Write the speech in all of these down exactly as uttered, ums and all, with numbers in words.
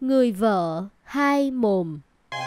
Người vợ hai mồm.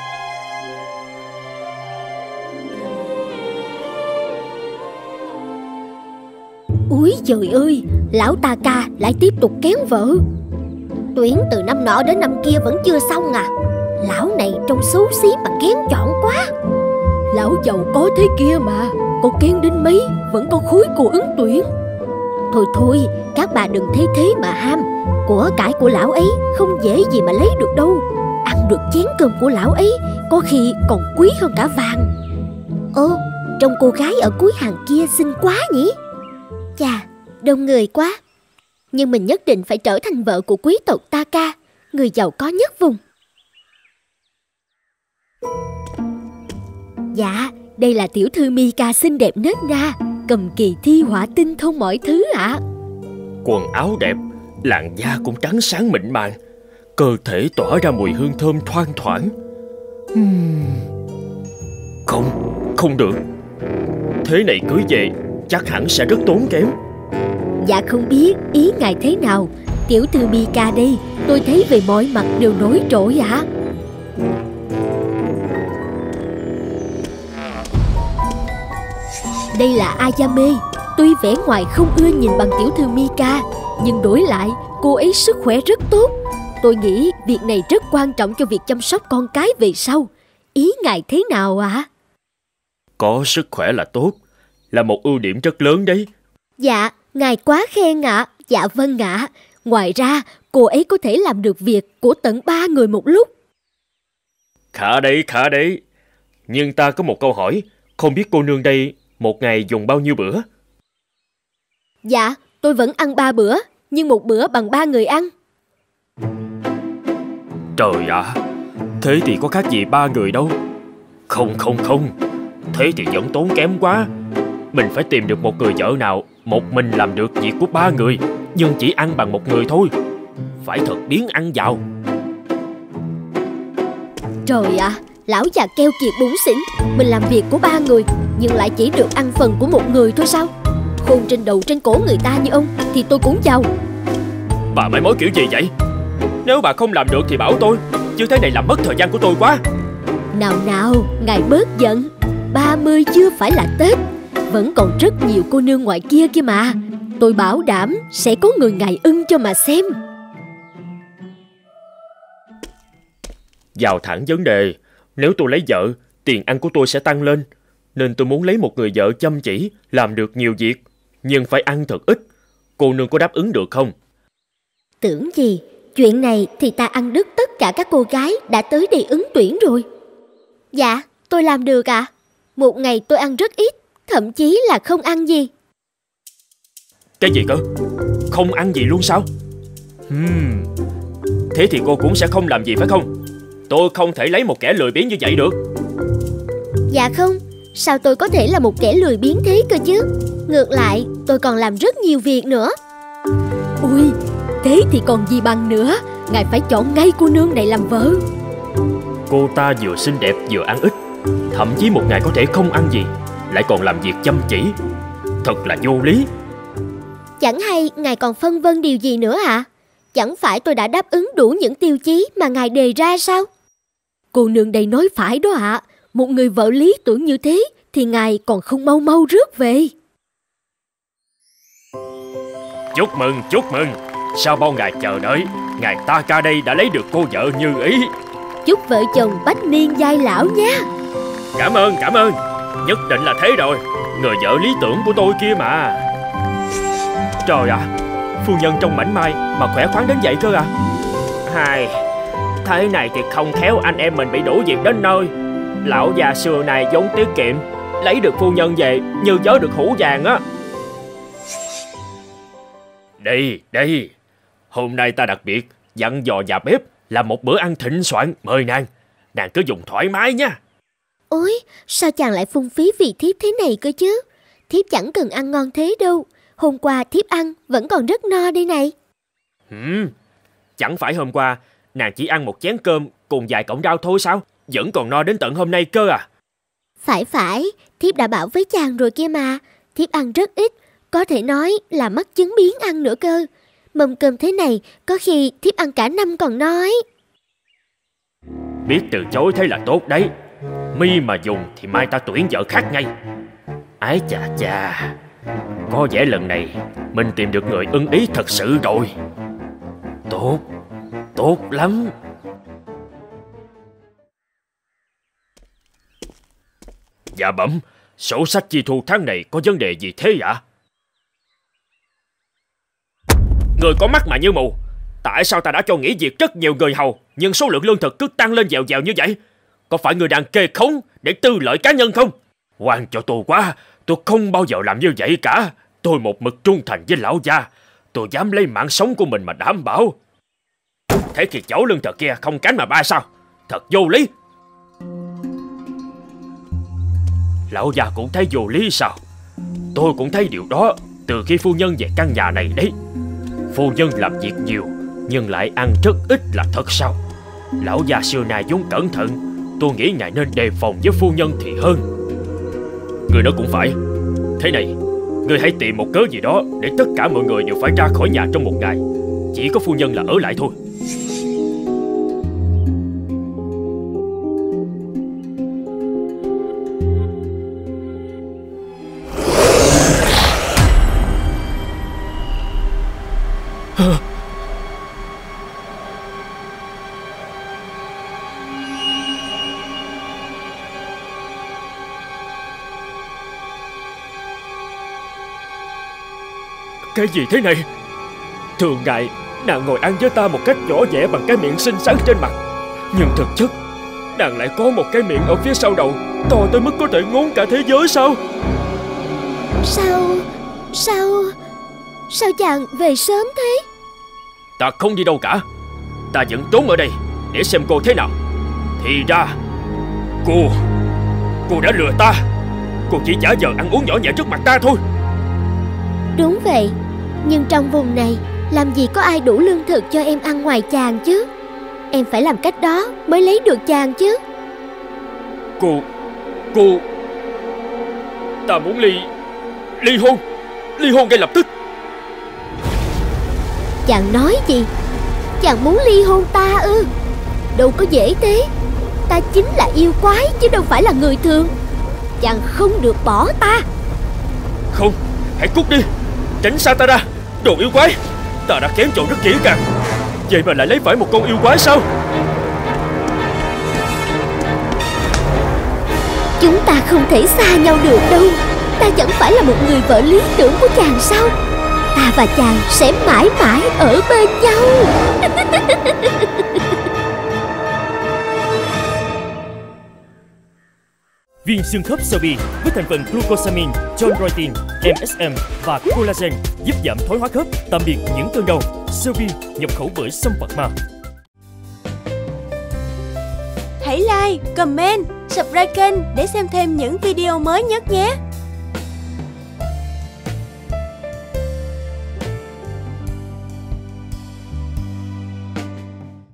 Úi trời ơi, lão ta ca lại tiếp tục kéo vợ. Tuyển từ năm nọ đến năm kia vẫn chưa xong à. Lão này trông xấu xí mà kén chọn quá. Lão giàu có thế kia mà, con kén đến mấy vẫn có khối của ứng tuyển. Thôi thôi, các bà đừng thấy thế mà ham. Của cải của lão ấy không dễ gì mà lấy được đâu. Ăn được chén cơm của lão ấy có khi còn quý hơn cả vàng. Ồ, trông cô gái ở cuối hàng kia xinh quá nhỉ. Chà, đông người quá. Nhưng mình nhất định phải trở thành vợ của quý tộc Taka, người giàu có nhất vùng. Dạ, đây là tiểu thư Mika xinh đẹp nết na, cầm kỳ thi họa tinh thông mọi thứ ạ. À. Quần áo đẹp, làn da cũng trắng sáng mịn màng, cơ thể tỏa ra mùi hương thơm thoang thoảng. Hmm. Không, không được. Thế này cưới về chắc hẳn sẽ rất tốn kém. Dạ không biết ý ngài thế nào. Tiểu thư Mika đây, tôi thấy về mọi mặt đều nổi trội ạ. À. Đây là Ayame. Tuy vẻ ngoài không ưa nhìn bằng tiểu thư Mika, nhưng đổi lại cô ấy sức khỏe rất tốt. Tôi nghĩ việc này rất quan trọng cho việc chăm sóc con cái về sau. Ý ngài thế nào ạ? À? Có sức khỏe là tốt, là một ưu điểm rất lớn đấy. Dạ, ngài quá khen ạ. À. Dạ vâng ạ. À. Ngoài ra, cô ấy có thể làm được việc của tận ba người một lúc. Khá đấy, khá đấy. Nhưng ta có một câu hỏi, không biết cô nương đây một ngày dùng bao nhiêu bữa? Dạ, tôi vẫn ăn ba bữa, nhưng một bữa bằng ba người ăn. Trời ạ, à, thế thì có khác gì ba người đâu. Không, không, không. Thế thì vẫn tốn kém quá. Mình phải tìm được một người vợ nào một mình làm được việc của ba người, nhưng chỉ ăn bằng một người thôi. Phải thật biến ăn giàu. Trời ạ, à, lão già keo kiệt bủn xỉn. Mình làm việc của ba người, nhưng lại chỉ được ăn phần của một người thôi sao? Khôn trên đầu trên cổ người ta như ông thì tôi cũng giàu. Bà mới mối kiểu gì vậy? Nếu bà không làm được thì bảo tôi, chứ thế này làm mất thời gian của tôi quá. Nào nào, ngài bớt giận. Ba mươi chưa phải là Tết, vẫn còn rất nhiều cô nương ngoài kia kia mà. Tôi bảo đảm sẽ có người ngài ưng cho mà xem. Vào thẳng vấn đề. Nếu tôi lấy vợ, tiền ăn của tôi sẽ tăng lên. Nên tôi muốn lấy một người vợ chăm chỉ, làm được nhiều việc, nhưng phải ăn thật ít. Cô nương có đáp ứng được không? Tưởng gì, chuyện này thì ta ăn đứt tất cả các cô gái đã tới đây ứng tuyển rồi. Dạ, tôi làm được ạ. À. Một ngày tôi ăn rất ít, thậm chí là không ăn gì. Cái gì cơ? Không ăn gì luôn sao? Hmm. Thế thì cô cũng sẽ không làm gì phải không? Tôi không thể lấy một kẻ lười biếng như vậy được. Dạ không, sao tôi có thể là một kẻ lười biếng thế cơ chứ? Ngược lại, tôi còn làm rất nhiều việc nữa. Ui, thế thì còn gì bằng nữa. Ngài phải chọn ngay cô nương này làm vợ. Cô ta vừa xinh đẹp vừa ăn ít, thậm chí một ngày có thể không ăn gì, lại còn làm việc chăm chỉ. Thật là vô lý. Chẳng hay ngài còn phân vân điều gì nữa ạ? À? Chẳng phải tôi đã đáp ứng đủ những tiêu chí mà ngài đề ra sao? Cô nương đây nói phải đó ạ. À. Một người vợ lý tưởng như thế thì ngài còn không mau mau rước về. Chúc mừng, chúc mừng. Sau bao ngày chờ đợi, ngài Taka đây đã lấy được cô vợ như ý. Chúc vợ chồng bách niên giai lão nha. Cảm ơn, cảm ơn. Nhất định là thế rồi. Người vợ lý tưởng của tôi kia mà. Trời ạ, à, phu nhân trông mảnh mai mà khỏe khoắn đến vậy cơ à. Hai, thế này thì không khéo anh em mình bị đuổi việc đến nơi. Lão già xưa này vốn tiết kiệm, lấy được phu nhân về như vớ được hũ vàng á. Đây, đây. Hôm nay ta đặc biệt dặn dò nhà bếp làm một bữa ăn thịnh soạn mời nàng. Nàng cứ dùng thoải mái nha. Ôi, sao chàng lại phung phí vì thiếp thế này cơ chứ? Thiếp chẳng cần ăn ngon thế đâu. Hôm qua thiếp ăn vẫn còn rất no đây này. Hmm, chẳng phải hôm qua nàng chỉ ăn một chén cơm cùng vài cọng rau thôi sao? Vẫn còn no đến tận hôm nay cơ à? Phải phải, thiếp đã bảo với chàng rồi kia mà. Thiếp ăn rất ít, có thể nói là mắc chứng biếng ăn nữa cơ. Mâm cơm thế này có khi thiếp ăn cả năm còn no ấy. Biết từ chối thế là tốt đấy. Mi mà dùng thì mai ta tuyển vợ khác ngay. Ái chà chà, có vẻ lần này mình tìm được người ưng ý thật sự rồi. Tốt, tốt lắm. Dạ bẩm, sổ sách chi thu tháng này có vấn đề gì thế ạ? Người có mắt mà như mù. Tại sao ta đã cho nghỉ việc rất nhiều người hầu, nhưng số lượng lương thực cứ tăng lên dèo dèo như vậy? Có phải người đang kê khống để tư lợi cá nhân không? Oan cho tôi quá, tôi không bao giờ làm như vậy cả. Tôi một mực trung thành với lão gia. Tôi dám lấy mạng sống của mình mà đảm bảo. Thế thì chỗ lương thực kia không cánh mà bay sao? Thật vô lý. Lão gia cũng thấy vô lý sao? Tôi cũng thấy điều đó từ khi phu nhân về căn nhà này đấy. Phu nhân làm việc nhiều nhưng lại ăn rất ít là thật sao? Lão gia xưa nay vốn cẩn thận, tôi nghĩ ngài nên đề phòng với phu nhân thì hơn. Người đó cũng phải. Thế này, người hãy tìm một cớ gì đó để tất cả mọi người đều phải ra khỏi nhà trong một ngày. Chỉ có phu nhân là ở lại thôi. Cái gì thế này? Thường ngày nàng ngồi ăn với ta một cách võ vẽ bằng cái miệng xinh xắn trên mặt, nhưng thực chất nàng lại có một cái miệng ở phía sau đầu to tới mức có thể ngốn cả thế giới sao? Sao Sao Sao chàng về sớm thế? Ta không đi đâu cả. Ta vẫn trốn ở đây để xem cô thế nào. Thì ra Cô Cô đã lừa ta. Cô chỉ giả vờ ăn uống nhỏ nhẹ trước mặt ta thôi. Đúng vậy, nhưng trong vùng này làm gì có ai đủ lương thực cho em ăn ngoài chàng chứ. Em phải làm cách đó mới lấy được chàng chứ. Cô Cô Ta muốn ly Ly hôn Ly hôn ngay lập tức. Chàng nói gì? Chàng muốn ly hôn ta ư? Đâu có dễ thế. Ta chính là yêu quái chứ đâu phải là người thường. Chàng không được bỏ ta. Không, hãy cút đi. Tránh xa ta ra, đồ yêu quái. Ta đã kén chọn rất kỹ càng, vậy mà lại lấy phải một con yêu quái sao? Chúng ta không thể xa nhau được đâu. Ta chẳng phải là một người vợ lý tưởng của chàng sao? Ta và chàng sẽ mãi mãi ở bên nhau. Viên xương khớp Sobi với thành phần glucosamine, chondroitin, em ét em và collagen giúp giảm thoái hóa khớp, tạm biệt những cơn đau. Sobi nhập khẩu bởi Sâm Phật Ma. Hãy like, comment, subscribe kênh để xem thêm những video mới nhất nhé.